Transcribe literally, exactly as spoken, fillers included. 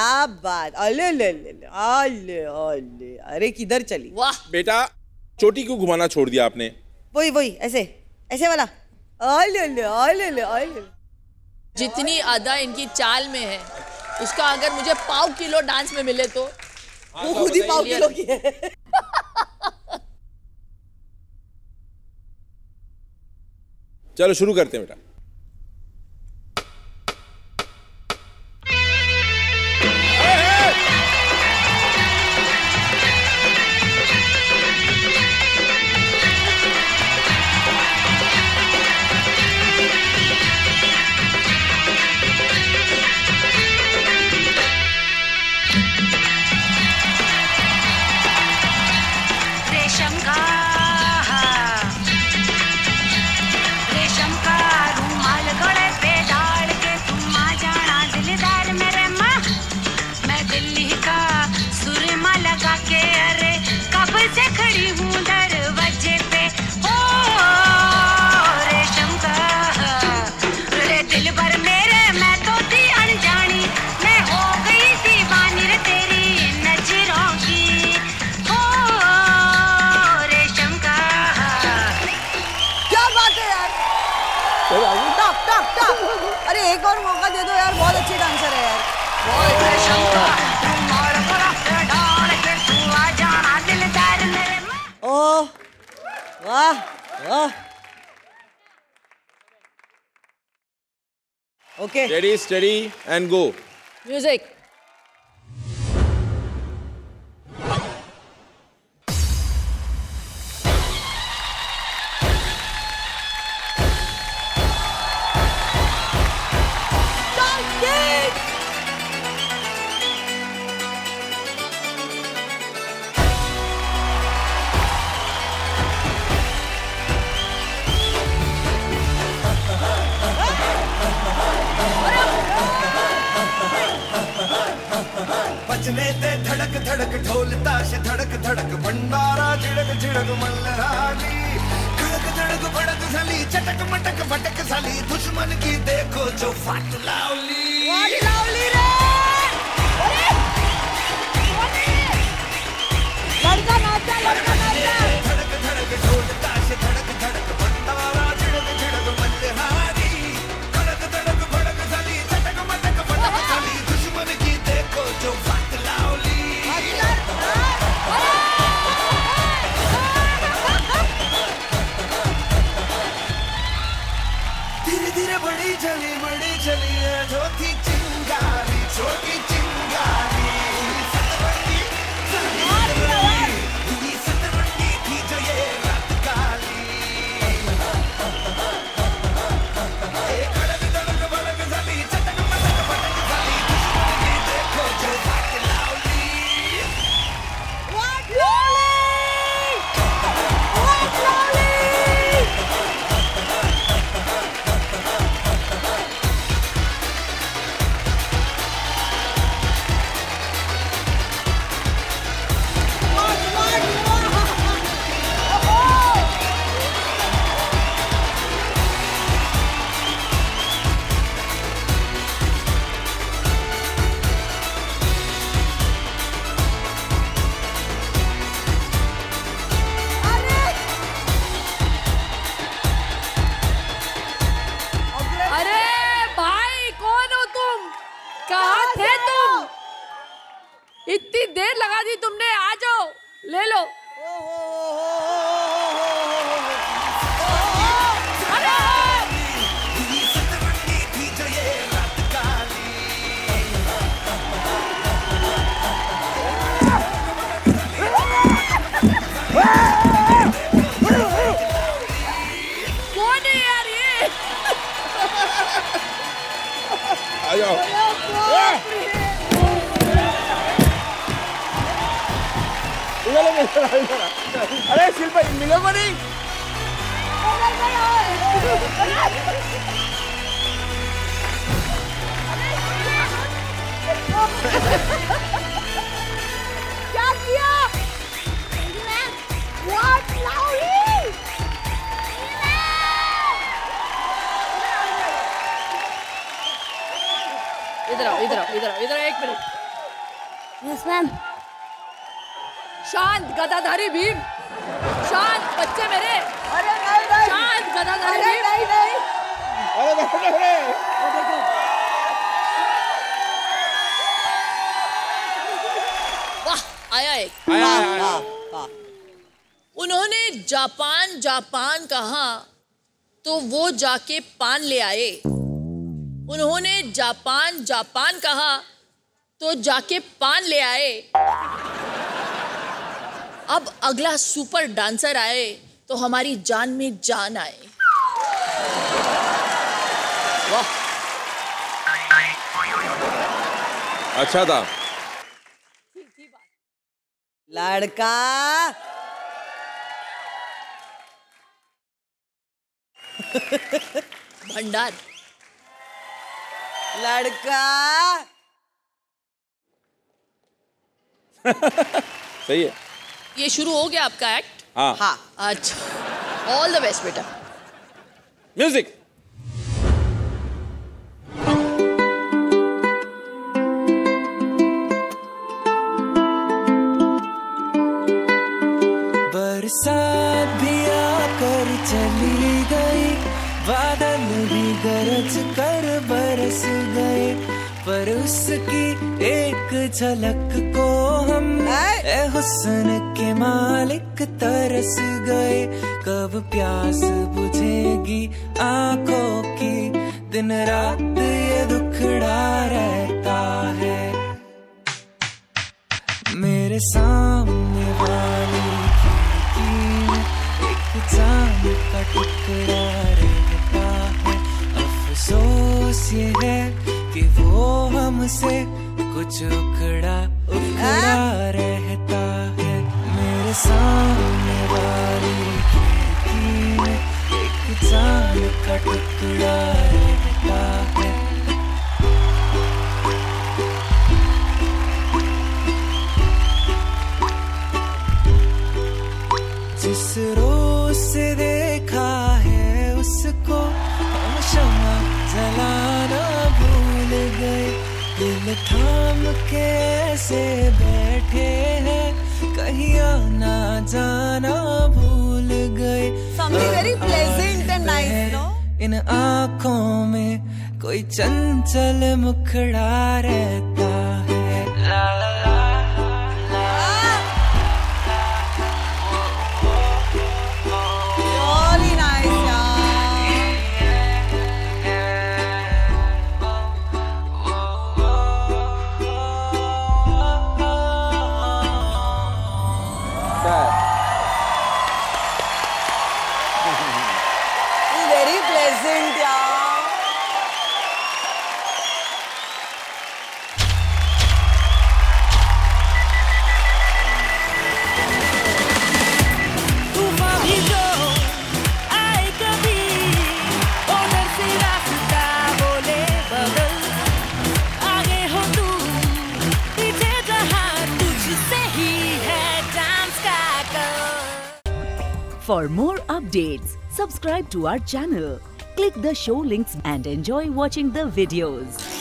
क्या बात, अले ले ले ले, अले अले, अरे किधर चली? वाह बेटा, चोटी क्यों घुमाना छोड़ दिया आपने? वही वही ऐसे ऐसे वाला, अले ले अले ले अले। जितनी अदा इनकी चाल में है, उसका अगर मुझे पाव किलो डांस में मिले तो वो खुद ही पाव किलो की है। चलो शुरू करते हैं बेटा। अरे एक और मौका दे दो यार, बहुत अच्छी डांसर है यार। ओह वाह वाह। Okay, steady steady and go. Music. बजने ते धड़क धड़क ढोल ताश धड़क धड़क भंडारा झिड़क झिड़क मल्हारी धड़क धड़क भड़क साली चटक मटक भटक साली दुश्मन की देखो जो फाट लावली लावली रे। लड़का नाचा लड़का नाचा। धड़क धड़क ढोल ताश धड़क धड़क भंडारा झिड़क झिड़क मल्हारी धड़क धड़क भड़क साली चटक मटक भटक साली दुश्मन की देखो जो फाट लावली। धीरे धीरे बड़ी चली बड़ी चली है छोटी चिंगारी छोटी चिंगारी सतरंगी सतरंगी सतरंगी थी जो ये रात काली एक धड़क धड़क भड़क साली चटक मटक भटक साली दुश्मन की देखो जो फाट लावली। What Lolly? What Lolly? What what what? अरे भाई कौन हो तुम? कहाँ थे तुम? इतनी देर लगा दी तुमने, आ जाओ ले लो। सतरंगी थी जो ये रात काली कौन है यार ये? आ जाओ। इधर इधर इधर। अरे शिल्पा मिलो को नहीं। क्या किया? What Lolly? इधर आओ इधर आओ इधर आओ इधर आओ, एक मिनट। Yes ma'am. शांत गदाधारी भीम, शांत बच्चे मेरे। अरे नहीं नहीं, शांत गदाधारी अरे भीम। नहीं नहीं, अरे देखो देखो, वाह आया एक। आया वाह आया वाह वाह। उन्होंने जापान जापान कहा तो वो जाके पान ले आए। उन्होंने जापान जापान कहा तो जाके पान ले आए। अब अगला सुपर डांसर आए तो हमारी जान में जान आए। वाह, अच्छा था। लड़का भंडार। लड़का सही है। ये शुरू हो गया आपका एक्ट? हाँ हाँ। अच्छा, ऑल द बेस्ट बेटा। म्यूजिक। बरसात भी आकर चली गई, बादल भी गरज कर बरस गए, पर उसकी एक झलक को हम ए हुस्न के मालिक तरस गए। कब प्यास बुझेगी आंखों की, दिन रात ये दुखड़ा रहता है। मेरे सामने वाली एक चांद का टुकड़ा रहता है। अफसोस ये है कि वो हमसे कुछ उखड़ा उखड़ा रहता है। मेरे सामने वाली खिड़की में एक चांद का टुकड़ा रहता है। जिस रोज से देखा है उसको, हम शम्मा जलाना भूल गए। दिल थाम के ऐसे बैठे हैं, कहीं आना जाना भूल गए। Something very pleasant and nice, no? इन आँखों में कोई चंचल मुखड़ा रहता है। ला ला ला Really nice, यार। Very pleasant, यार। तूफान भी जो आए कभी, उधर से रास्ता बोले बदल। आगे हो तू, पीछे जहाँ, तुझसे ही है डांस का कल। For more updates, subscribe to our channel, click the show links and enjoy watching the videos.